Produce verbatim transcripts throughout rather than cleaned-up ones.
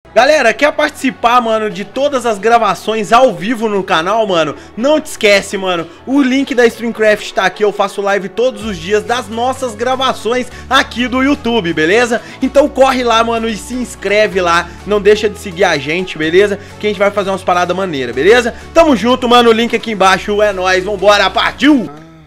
Galera, quer participar, mano, de todas as gravações ao vivo no canal, mano? Não te esquece, mano, o link da Streamcraft tá aqui, eu faço live todos os dias das nossas gravações aqui do YouTube, beleza? Então corre lá, mano, e se inscreve lá, não deixa de seguir a gente, beleza? Que a gente vai fazer umas paradas maneiras, beleza? Tamo junto, mano, o link aqui embaixo, é nóis, vambora, partiu!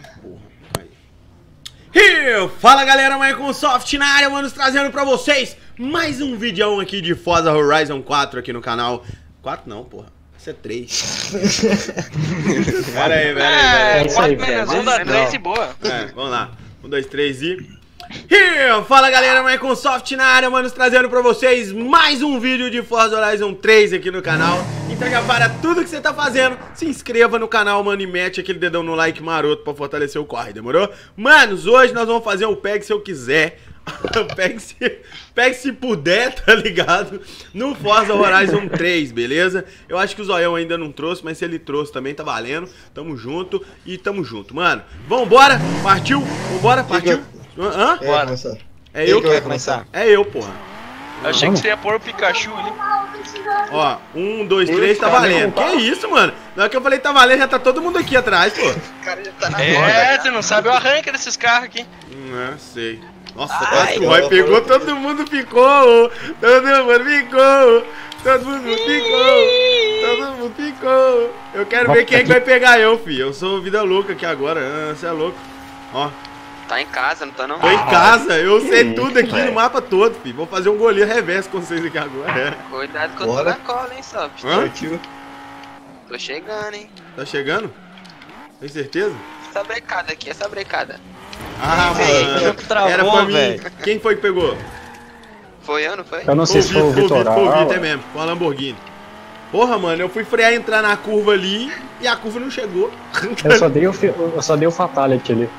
E fala galera, Microsoft na área, mano, trazendo pra vocês mais um videão aqui de Forza Horizon quatro aqui no canal. quatro não, porra, isso é três. Pera aí, pera aí, pera aí. quatro menos um dá três e boa. É, vamos lá, um, dois, três e... E fala galera, Microsoft na área, mano, trazendo pra vocês mais um vídeo de Forza Horizon três aqui no canal. Então já para tudo que você tá fazendo, se inscreva no canal, mano, e mete aquele dedão no like maroto pra fortalecer o corre, demorou? Manos, hoje nós vamos fazer um Peg se eu quiser, Peg se, Peg se puder, tá ligado? No Forza Horizon três, beleza? Eu acho que o Zoião ainda não trouxe, mas se ele trouxe também tá valendo. Tamo junto e tamo junto, mano. Vambora, partiu? Vambora, partiu? Hã? É, vai começar. É eu que vai começar? É eu, porra. Eu achei que você ia pôr o Pikachu ali. Ó, um, dois, três, tá valendo. Que isso, mano? Na hora que eu falei tá valendo, já tá todo mundo aqui atrás, pô. O cara já tá na É, você não sabe o arranque desses carros aqui. Não, sei. Nossa, Ai, quase que o Roy pegou, todo mundo ficou. Todo mundo ficou. Todo mundo ficou. Todo mundo ficou. Eu quero ver quem é que vai pegar eu, filho. Eu sou vida louca aqui agora. Ah, você é louco. Ó. Tá em casa, não tá não? Tô em casa, eu sei isso, tudo aqui véio. no mapa todo, filho. Vou fazer um goleiro reverso com vocês aqui agora. Cuidado que eu Bora. tô na cola, hein, Soft. Hã? Partiu. Tô chegando, hein. Tá chegando? Tem certeza? Essa brecada aqui, essa brecada. Ah, Ei, mano. travou, Era pra mim. velho. Quem foi que pegou? Foi eu, não foi? Eu não sei se foi o Foi o Vitor, Vitor. foi o Vitor, é mesmo. Foi a Lamborghini. Porra, mano, eu fui frear e entrar na curva ali e a curva não chegou. Eu só dei o, fi- eu só dei o Fatality ali.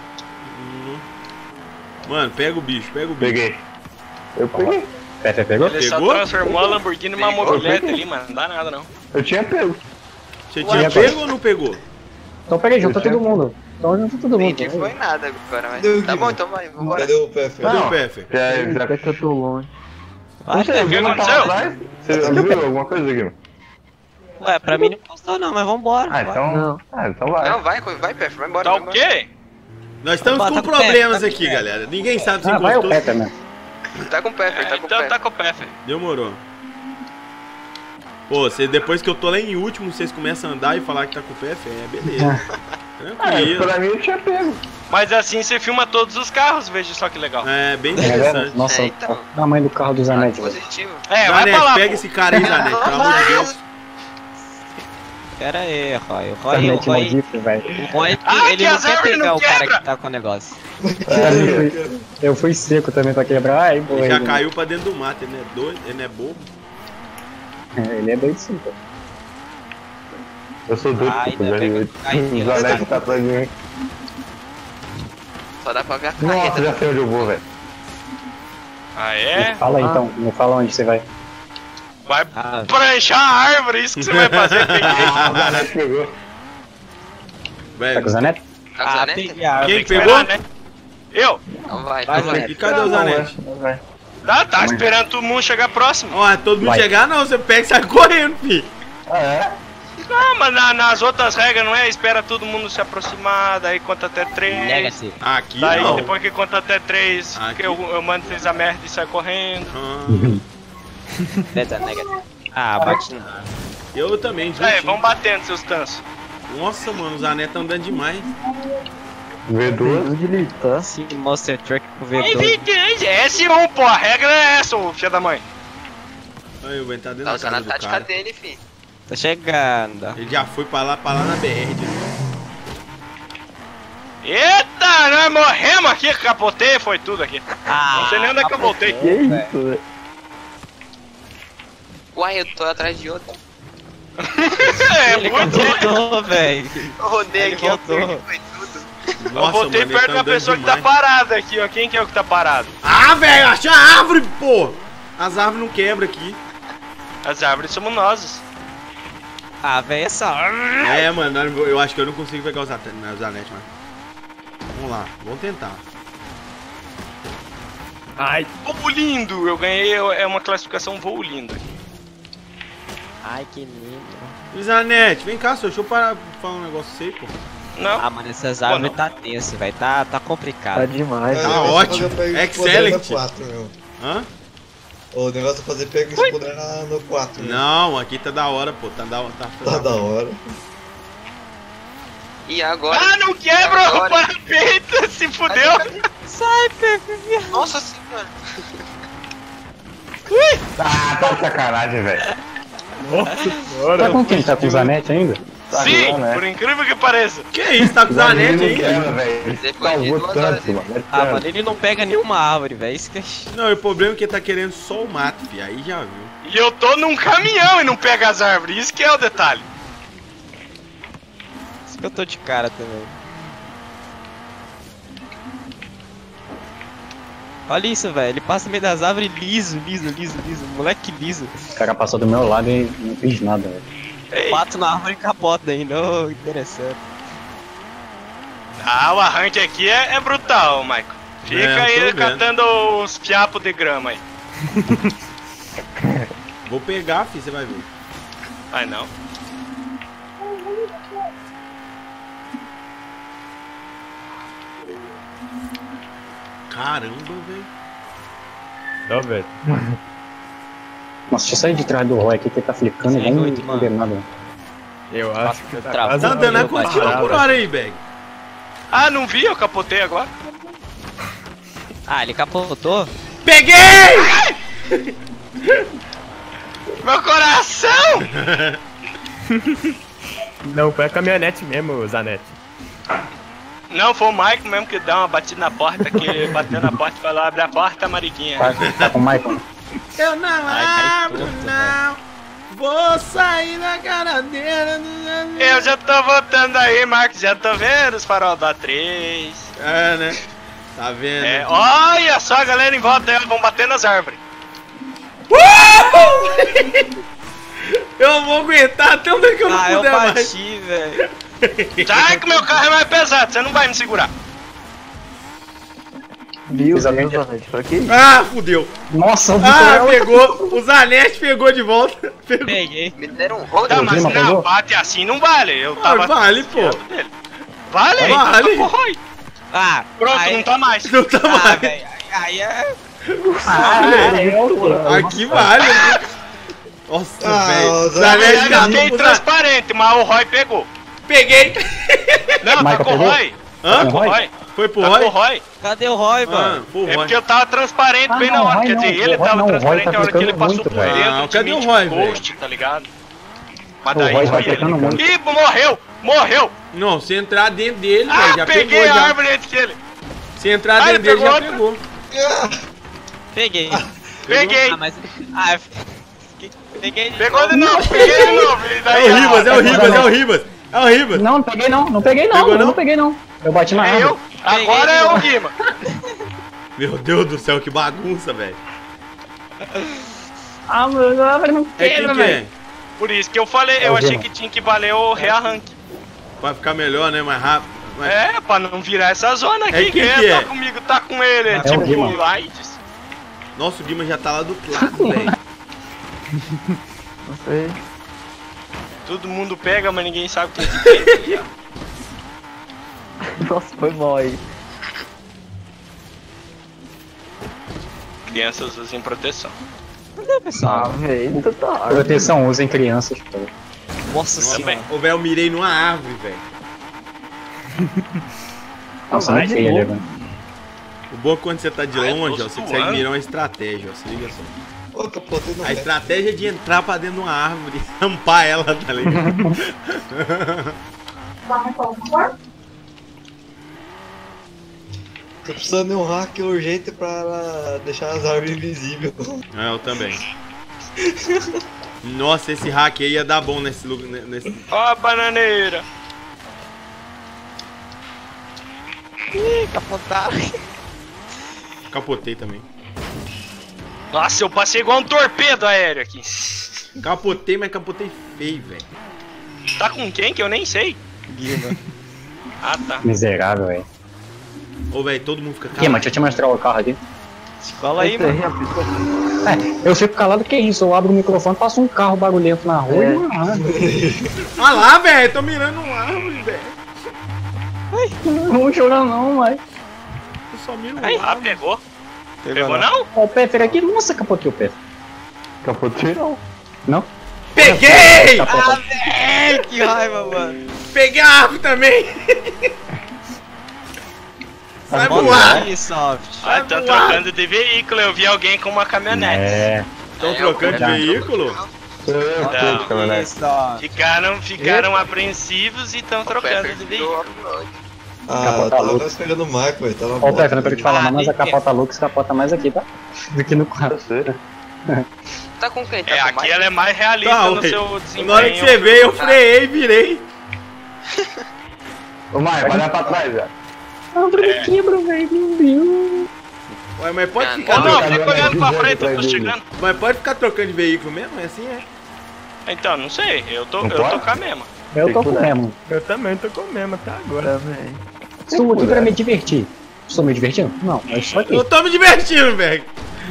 Mano, pega o bicho, pega o bicho. Peguei. Eu peguei. Pepe pegou? Ele só Pegou? transformou a Lamborghini numa Pegou. mobilete ali, mano. Não dá nada não. Eu tinha pego. Você Ué, tinha rapaz. pego ou não pegou? Então peguei, junta Eu tinha- todo mundo. Então junta todo mundo. Entendi, foi nada agora, mas... Cadê o Tá Guima? bom, então vai, vambora. Cadê o P F? Cadê Não, o Peffer? Já, já... É que eu tô longe. Não sei, o que viu na aconteceu? atrás? Você viu alguma coisa, Guima? Ué, pra mim não postou não, mas vambora. Ah, então... Não. Ah, então vai. Não, vai, vai, Pef, vai embora. Tá vai o embora. quê? Nós estamos Tá com com o Peffer, problemas tá com o aqui, Peffer. galera. Ninguém sabe se Ah, vai o encostou. Pepe mesmo. Tá com o Peffer, tá com o Então tá Peffer. com o Peffer. Demorou. Pô, cê, depois que eu tô lá em último, vocês começam a andar e falar que tá com o Peffer, é beleza. Ah, Tranquilo. pra mim eu tinha pego. Mas assim você filma todos os carros, veja só que legal. É, bem É, velho? interessante. Nossa, É, então. o tamanho do carro do Zanetti, velho. Positivo. É, vai Zanetti, pra lá, pega pô. esse cara aí, Zanetti, pelo amor de Deus. Pera aí, Roy. O Roy, o Zanetti Roy, maldito, velho. o Roy Ah, ele que não as quer árvores pegar não o cara quebra. que tá com o negócio. Eu fui- Eu fui seco também pra quebrar. Ai, boa. Ele já ele- caiu pra dentro do mato, ele não é doido, ele não é bobo. Ele é doido sim, pô. Eu sou doido, Ah, pô, ainda já bem vi. que eu caí, O Zanetti tá atrás de mim. Só dá pra ver a Nossa, carreta. já sei onde eu vou, velho. Ah, é? Fala aí então, me fala onde você vai. Vai Ah, pranchar a árvore, isso que você vai fazer. Ah, o Zanetti pegou. Tá Velho, com o Zanetti? Tá com ah, a Zaneta? peguei a Quem Tem que pegou? esperar, né? Eu? Então vai, Vai, então vai. e cadê o Zanetti? Vai. Tá, tá esperando todo mundo chegar próximo. Ó, todo mundo Vai. chegar não, você pega e sai correndo, fi. Ah, é? Não, mas na- nas outras regras não é? Espera todo mundo se aproximar, daí conta até três. negative. Aqui Daí não. depois que conta até três, Aqui. eu, eu mando vocês a merda e sai correndo. Ah, Beta negative. Ah, bate não. eu também, É, juntinho. vão batendo seus tansos. Nossa, mano, o Zanetti tá andando demais. V duas. Onde ele tá? Esse Monster Truck com V É dois. S um, pô, a regra é essa, ô filho da mãe. Aí, eu vou entrar dentro Tá da usando casa a do tática cara. dele, fi. Tá chegando. Ele já foi pra lá, pra lá na B R. de novo. Eita, nós morremos aqui, capotei, foi tudo aqui. Ah, Não sei nem onde é que eu voltei. Que isso, velho? Uai, eu tô atrás de outro. É, ele muito. voltou, velho. Eu rodei Ele aqui, eu voltou. perdi, foi tudo. Eu Nossa, voltei mano, ele perto tá da andando pessoa que tá demais. parada aqui, ó. Quem que é o que tá parado? Ah, velho, achei a árvore, pô. As árvores não quebram aqui. As árvores somos nós. Ah, velho, essa. É, mano, eu acho que eu não consigo pegar os Zanetti, mano. Vamos lá, vamos tentar. Ai. Voo lindo! Eu ganhei é uma classificação voo lindo. Ai, que lindo. Zanete, vem cá, senhor. Deixa eu parar de falar um negócio aí, pô. Não. Ah, mano, essas árvores tá tenso, velho. Tá, tá complicado. Tá demais. Tá o negócio ótimo. é fazer pega e Excelente. explodir no quatro, meu. Hã? O negócio é fazer pega e explodir na- no quatro. meu. Não, aqui tá da hora, pô. Tá da, tá, Tá da hora. E agora? Ah, não quebra o Agora- parapeito! Se fudeu! Sai, Pepe, viado. Nossa senhora. Ah, tá de sacanagem, velho. Tá com quem? Tá com o Zanetti ainda? Tá Sim, zoando, né? por incrível que pareça. Que isso, tá com o Zanete Não aí? quebra, velho. Ele Depois de salvou duas horas tanto, de- mano. É Ah, sério. mano, ele não pega nenhuma árvore, velho. Isso que é... Não, e o problema é que ele tá querendo só o mato, fi. Aí já viu. E eu tô num caminhão e não pega as árvores. Isso que é o detalhe. Isso que eu tô de cara também. Olha isso, velho. Ele passa no meio das árvores liso, liso, liso, liso. Moleque liso. O cara passou do meu lado e não fiz nada, velho. Ei. Pato na árvore e capota ainda. Oh, interessante. Ah, o arranque aqui é, é brutal, Michael. Fica É, eu tô aí vendo. catando os fiapos de grama aí. Vou pegar, fi, você vai ver. Ai não. Caramba, velho. Não, velho. Nossa, deixa eu sair de trás do Roy aqui que ele tá flicando e Sim, não muito, mano. condenado. Eu acho que tá Travou. quase Tá andando a eu quantos parei. quilômetros por hora aí, Bag? Ah, não vi, eu capotei agora. Ah, ele capotou? Peguei! Meu coração! Não, foi a caminhonete mesmo, Zanetti. Não, foi o Michael mesmo que deu uma batida na porta, que bateu na porta e falou, abre a porta, Mariquinha. Tá, tá com o Michael? Eu não Ai, cai abro, torto, não. Vou sair da caradeira. Eu já tô voltando aí, Marcos, já tô vendo os farol da três. É, né? Tá vendo? É, olha só a galera em volta aí, vão bater nas árvores. Eu vou aguentar até onde que eu não Ah, eu puder mais. bati, velho. Sai que meu carro é mais pesado, você não vai me segurar. Viu? Exatamente. Ah, fudeu. Nossa, o Ah, Vitor pegou. O Zanete pegou de volta. Pegou. Peguei. Me deram um rolo. Tá, mas Lima não, pegou? bate assim não vale. Eu Ah, tava. vale, pô. dele. Vale? Vale. Então, porra, aí. Ah, Pronto, aí... não tá mais. Não tá Ah, mais. velho. Aí é... Aqui vale. Nossa, Ah, velho. o Eu Zanete já catou fiquei pro Za- transparente, mas o Roy pegou. Peguei. Não, tá Michael com o pegou? Roy. Hã? Tá com o Roy. Foi pro Tá com o Roy? Roy. Cadê o Roy, Ah, mano? pro É Roy. porque eu tava transparente Ah, bem não, na hora. Roy Quer não, dizer, ele o Roy tava não, o Roy transparente tá na hora que ele ficando passou muito, por velho. dentro. Ah, do cadê o Mythic Roy, velho? Ghost, tá ligado? Mas O daí Roy tá foi ele. ficando muito. Ih, morreu! Morreu! Não, se entrar dentro dele, velho, Ah, já peguei pegou a já. árvore antes que ele. Se entrar Ah, dentro ele dele, pegou já outra? pegou. Peguei. Peguei. Ah, mas... Ah, eu fiquei- peguei de Pegou de novo. novo, peguei de novo. E É daí, o Ribas, é o ah, Ribas, é o Ribas. É o Ribas. Não, não peguei não, não peguei não, Pegou, eu não? não peguei não. Eu bati na É árvore. eu? Agora é o Guima. Meu Deus do céu, que bagunça, velho. Ah, meu, a árvore não É quem quebra, que é? velho. Por isso que eu falei, É eu o achei Guima. que tinha que valer o rearranque. Pra ficar melhor, né? Mais rápido. Mas- É, pra não virar essa zona aqui. É quem Quem que é? tá comigo tá com ele. É o tipo Guima. Lights. Nossa, o Guima já tá lá do outro lado, velho. Não sei. Todo mundo pega, mas ninguém sabe quem que é. Nossa, foi mal aí. Crianças usem proteção. Cadê, pessoal? velho, tá. Proteção, usem crianças, pô. Nossa Também. senhora. Ô, velho, eu mirei numa árvore, velho. Nossa, Vai não de sei, novo. né? O bom é que quando você tá de Ai, eu longe, tô ó, você suando. consegue mirar uma estratégia, ó. Se liga só. Ô, tô plotando A estratégia é de entrar pra dentro de uma árvore e tampar ela, tá ligado? Tô precisando de um hack urgente pra deixar as árvores invisíveis. É, eu também. Nossa, esse hack aí ia dar bom nesse lugar. Nesse... Ó a bananeira. Ih, capotaram. Capotei também. Nossa, eu passei igual um torpedo aéreo aqui. Capotei, mas capotei feio, velho. Tá com quem que eu nem sei? Guima. Ah, tá. Miserável, velho. Ô, velho, todo mundo fica Aqui, mas deixa eu te mostrar o carro aqui. Cola aí, mano. É, eu fico calado que isso, eu abro o microfone, passa um carro barulhento na rua e não anda. Olha lá, velho, tô mirando uma árvore, velho. Não vou chorar não, mas. Eu só miro uma Ah, árvore. pegou. Pegou, Pegou não? não? Ó, o Pffer aqui, nossa, capotou o Pffer. Capotinho não. Não? Peguei! Capotou. É, que raiva, mano. Peguei a árvore também! Sai Mano, voar! aí, soft. Ah, tô trocando de veículo. Eu vi alguém com uma caminhonete. É. Estão É, trocando de eu- veículo? Eu Não. sei, caminhonete. Isso, ó. Ficaram, ficaram apreensivos e estão trocando de veículo. Ah, Capota tava louco. esperando o Michael, velho. Tava Ó, o bom. Pffer, não quero te falar, não, mas a Ah, tem capota Lux capota mais aqui, tá? Do que no quadro. Eu sei. Tá com quem? Tá É, com o aqui Mike? ela é mais realista Tá, no ué. seu desempenho. Na hora que você veio, eu freiei e virei. Ô, Maio, vai dar pra trás, já. Árvore quebra, velho, meu Deus. Ué, mas pode Ah, ficar Não, não, trocando. fica olhando pra frente, eu tô chegando. Mas pode ficar trocando de veículo mesmo? É assim, é? Então, não sei, eu tô, Não eu tô pode? com a mesma. Eu tô com mesmo. Eu também tô com mesmo até agora. Estou aqui pra me divertir. Estou me divertindo? Não, é só aqui. Eu tô me divertindo, velho.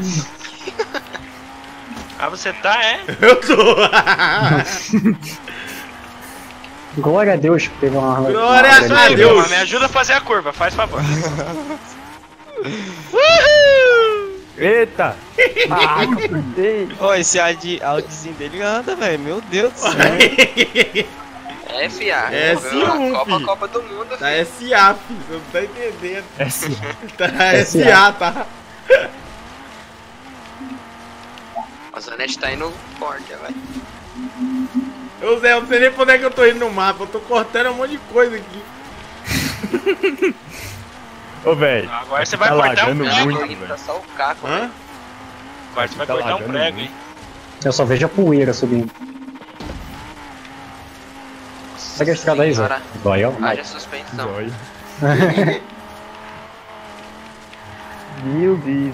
Ah, você tá, é? Eu tô. Glória a Deus que teve uma árvore. Glória uma a árvore Aí, de Deus. Vilma, me ajuda a fazer a curva, faz favor. Eita! Ô, esse Audi, Audizinho dele anda, velho. Meu Deus do céu. É, fia. É sim, um, Copa, fi. Copa do Mundo, Tá fi. S A, filho. Você não tá entendendo. É assim. Tá S A, tá? A Zanetti tá indo forte, vai. Ô Zé, eu não sei nem pra onde é que eu tô indo no mapa. Eu tô cortando um monte de coisa aqui. Ô, velho. Agora você vai Tá cortar um lagando prego. muito, Tô indo pra só o caco, Hã? velho. Agora você vai Tá cortar um lagando prego, muito. hein? Eu só vejo a poeira subindo. Segue a estrada aí, Zé. Senhora. Dói, ó. Haja suspensão. Dói. Meu Deus.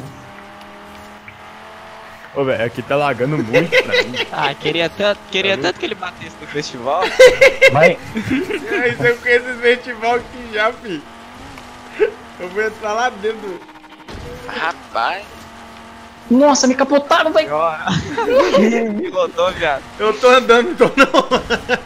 Ô, velho, aqui tá lagando muito pra mim. Ah, queria tanto, queria tanto que ele batesse no festival. Vai. É, isso eu conheço esse festival aqui já, filho. Eu vou entrar lá dentro. Rapaz. Nossa, me capotaram, velho. Pilotou, viado. Eu tô andando, não tô não.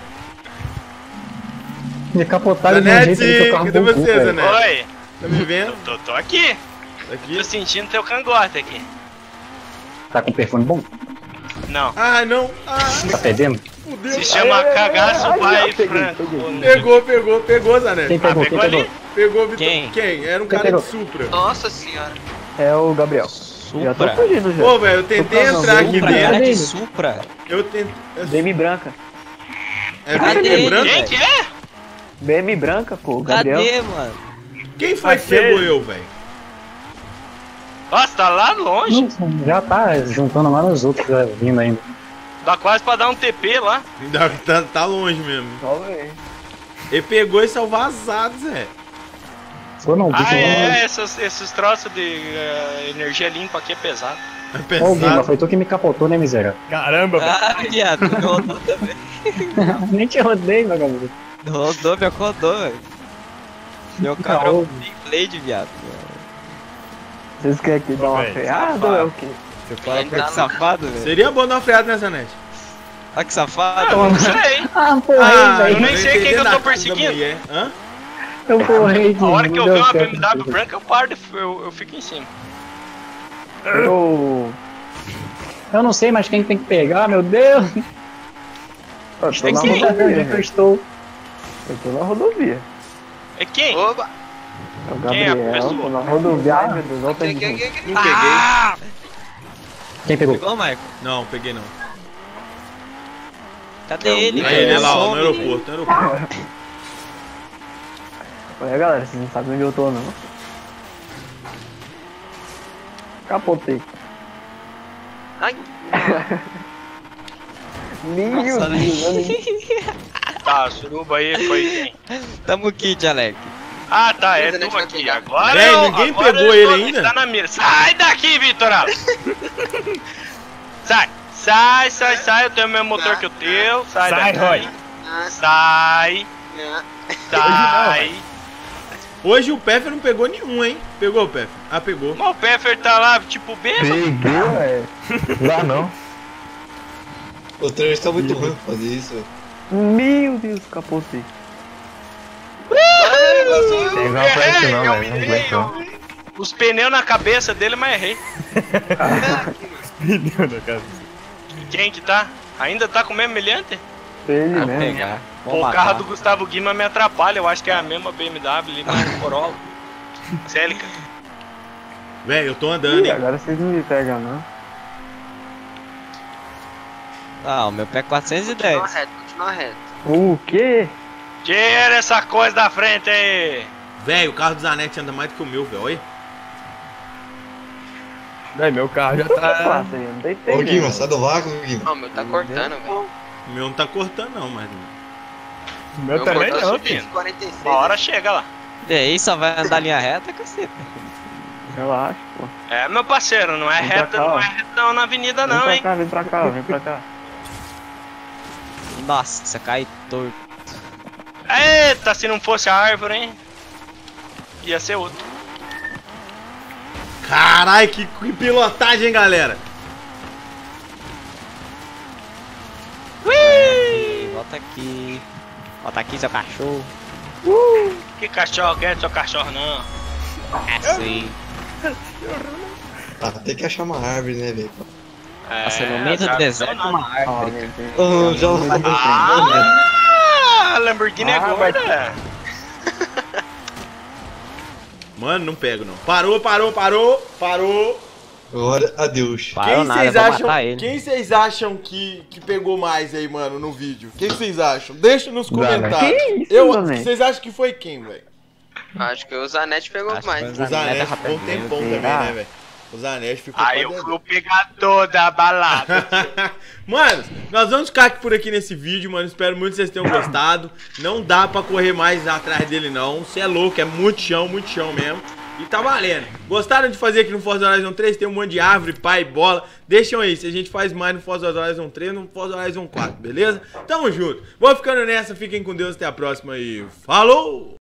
Me capotaram de um jeito ali que o Zanete, carro cadê voltou, você, velho. Zanete? Oi, Tá me vendo? tô, tô aqui. Aqui? Tô sentindo teu cangote aqui. Tá com perfume bom? Não, Ai, não. Ah, Tá perdendo? fudeu. se chama cagaço by Franco. Pegou, pegou, pegou, Zanete. Quem pegou? Ah, Quem pegou ali? pegou? Pegou, Vitor. Quem? Quem? Era um Quem cara pegou? de Supra. Nossa senhora. É o Gabriel. Já tô Supra. fugindo já. Pô, velho, eu tentei Supra não, entrar aqui Supra, cara dentro. de Supra. Eu tentei. B M branca. É Cadê bem ele? branco? Quem que é? B M branca, pô. Gabriel. Cadê, mano? Quem foi que Achei. pegou eu, velho? Nossa, tá lá longe. Não, já tá juntando lá nos outros, já vindo ainda. Dá quase pra dar um T P lá. Ainda Tá, tá longe mesmo. Só velho. Ele pegou e saiu vazado, Zé. Foi não, bicho. Ah, não. é, esses, esses troços de eh, energia limpa aqui é pesado. É Ô, Guima, pesado. foi tu que me capotou, né, miséria? Caramba, velho. Ah, viado, me rodou também. Nem te rodei, vagabundo. Rodou, me acordou, velho. Meu carro é um Blade, viado. Vocês querem que dá uma velho, freada ou é o quê? Você fala Ele Olha tá que safado, velho. Seria bom dar uma freada nessa net. Olha que safado. Não sei. Ah, porra, Ah, aí, eu nem velho. sei quem que eu tô na casa da perseguindo. mulher. Hã? Eu corri. A hora que eu não ver deu uma B certo. M W branca, eu paro, e eu, eu fico em cima. Eu. Eu não sei mais quem tem que pegar, meu Deus. Eu tô na quem? rodovia, Onde eu velho. estou? Eu tô na rodovia. É quem? Oba. É o Quem é a Gabriel, pessoa? tô na rodovia. Ai, meu Deus, olha o Aqui, tanto de aqui, gente. aqui, aqui. Não peguei. Quem pegou? Pegou, Michael? Não, peguei não. Cadê ele? Aí ele é lá, ó, no Some, aeroporto, no aeroporto. Olha, galera, vocês não sabem onde eu tô, não. Capotei. Ai. Meu Nossa, Deus, olha Tá, a suruba aí foi quem? Tamo kit, Alec. Ah, tá, é Mas a gente tu vai aqui. pegar. Agora Véi, eu, ninguém agora pegou eu ele tô- ainda? Tá na mira. Sai daqui, Vitoral! Sai, sai, sai, sai. Eu tenho o mesmo motor que o teu. Sai, Sai, daqui. Roy. Ah, Sai, não. sai. Hoje o Pfeffer não pegou nenhum, hein? Pegou o Pfeffer? Ah, pegou. Mas o Pfeffer tá lá, tipo, bêbado. Peguei, velho. Não dá não. O trailer tá muito ruim pra fazer isso, velho. Meu Deus, capotei. Pegar o preço não, eu velho. Não mirei, aguento não. eu- Os pneus na cabeça dele, mas errei. Pneu na casa. Quem que tá? Ainda tá com o mesmo milhante? Ele Vou mesmo. pegar. Vou O matar. carro do Gustavo Guima me atrapalha, eu acho que é a mesma B M W ali, mas Corolla. Célica. Velho, eu tô andando, Ih, hein? agora vocês não me pegam, não. Ah, o meu pé é quatrocentos e Continua dez. reto, continua reto. O quê? Tira essa coisa da frente aí. Velho, o carro do Zanetti anda mais do que o meu, velho. Olha. Véi, meu carro já Que tá. passa aí? Eu não deitei. Ô, Guima, né? sai do vácuo, Guima. Não, o meu tá cortando, velho. O meu não tá cortando, não, mas. O meu também tá não, subindo. filho. quarenta e seis. Uma hora chega lá. E aí, só vai andar linha reta, caceta. Relaxa, pô. É, meu parceiro, não é Vem pra reta, cá, não ó. é retão na avenida Vem não, pra hein. cá, vem pra cá, vem pra cá. Nossa, cai torto. Eita, se não fosse a árvore, hein. Ia ser outro. Caralho, que, que pilotagem, hein, galera? Ui! Volta aqui. Volta aqui, seu cachorro. Que cachorro, quer seu cachorro não. É assim. Ah, tem que achar uma árvore, né, velho? É, Nossa, no meio do já- deserto, não, uma árvore. Olha, tem- Oh, já Ah, a Lamborghini é Ah, vai- gorda. Mano, não pego, não. Parou, parou, parou, parou. Agora, adeus. Parou Quem nada, vocês eu vou acham, matar ele. quem vocês acham que, que pegou mais aí, mano, no vídeo? Quem vocês acham? Deixa nos comentários. Que isso, Eu, Zanetti? vocês acham que foi quem, velho? Acho que o Zanetti pegou Acho que mais. foi O Zanetti Zanetti tá ficou um perdendo. tempão também, será? né, velho? O Zanetti ficou Aí eu fui o pegador da balada. Mano, nós vamos ficar aqui por aqui nesse vídeo, mano. Espero muito que vocês tenham gostado. Não dá pra correr mais atrás dele, não. Você é louco, é muito chão, muito chão mesmo. E tá valendo. Gostaram de fazer aqui no Forza Horizon três? Tem um monte de árvore, pá e bola. Deixam aí se a gente faz mais no Forza Horizon três no Forza Horizon quatro, beleza? Tamo junto. Vou ficando nessa, fiquem com Deus, até a próxima e falou!